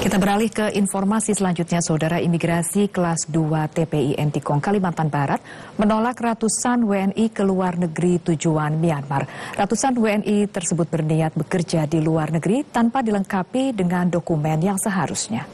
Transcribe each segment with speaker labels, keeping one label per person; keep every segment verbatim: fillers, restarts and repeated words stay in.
Speaker 1: Kita beralih ke informasi selanjutnya, Saudara. Imigrasi kelas dua T P I Entikong, Kalimantan Barat menolak ratusan W N I ke luar negeri tujuan Myanmar. Ratusan W N I tersebut berniat bekerja di luar negeri tanpa dilengkapi dengan dokumen yang seharusnya.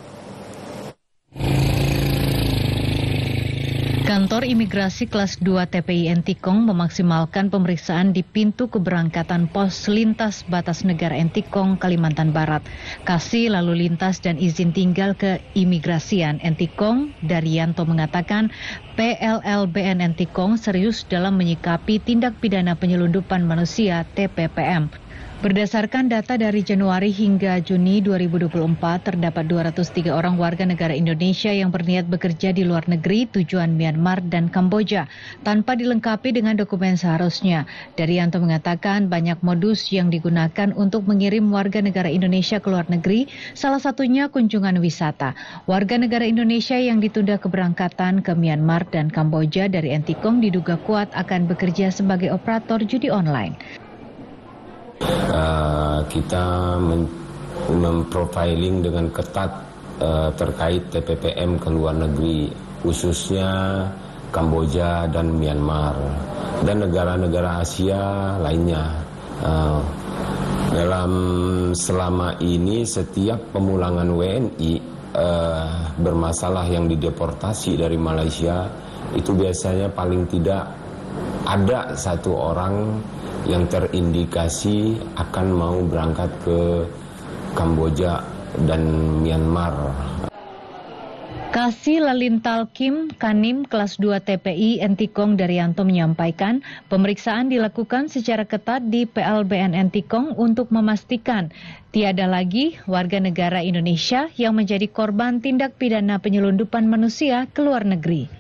Speaker 2: Kantor Imigrasi kelas dua T P I Entikong memaksimalkan pemeriksaan di pintu keberangkatan pos lintas batas negara Entikong, Kalimantan Barat. Kasih Lalu Lintas dan Izin Tinggal Keimigrasian Entikong, Daryanto mengatakan P L L B N Entikong serius dalam menyikapi tindak pidana penyelundupan manusia T P P M. Berdasarkan data dari Januari hingga Juni dua ribu dua puluh empat, terdapat dua ratus tiga orang warga negara Indonesia yang berniat bekerja di luar negeri tujuan Myanmar dan Kamboja tanpa dilengkapi dengan dokumen seharusnya. Daryanto mengatakan banyak modus yang digunakan untuk mengirim warga negara Indonesia ke luar negeri, salah satunya kunjungan wisata. Warga negara Indonesia yang ditunda keberangkatan ke Myanmar dan Kamboja dari Entikong diduga kuat akan bekerja sebagai operator judi online.
Speaker 3: Uh, kita memprofiling dengan ketat uh, terkait T P P M ke luar negeri, khususnya Kamboja dan Myanmar dan negara-negara Asia lainnya. Uh, dalam selama ini setiap pemulangan W N I uh, bermasalah yang dideportasi dari Malaysia itu biasanya paling tidak ada satu orang yang terindikasi akan mau berangkat ke Kamboja dan Myanmar.
Speaker 2: Kasih Lalintal Kim Kanim kelas dua T P I Entikong Daryanto menyampaikan pemeriksaan dilakukan secara ketat di P L B N Entikong untuk memastikan tiada lagi warga negara Indonesia yang menjadi korban tindak pidana penyelundupan manusia ke luar negeri.